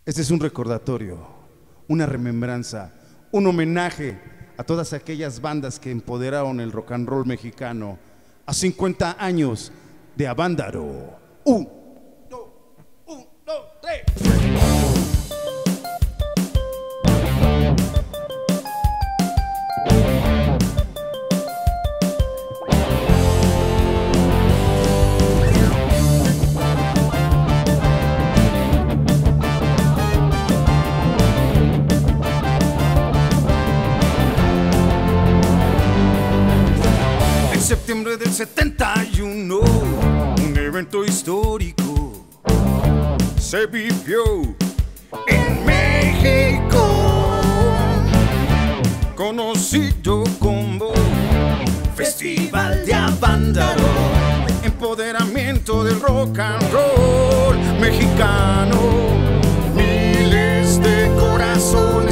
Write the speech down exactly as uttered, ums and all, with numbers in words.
Este es un recordatorio, una remembranza, un homenaje a todas aquellas bandas que empoderaron el rock and roll mexicano a cincuenta años de Avándaro. Un, dos, un, dos, tres. Septiembre del setenta y uno, un evento histórico se vivió en México, conocido como Festival de Avándaro, empoderamiento del rock and roll mexicano, miles de corazones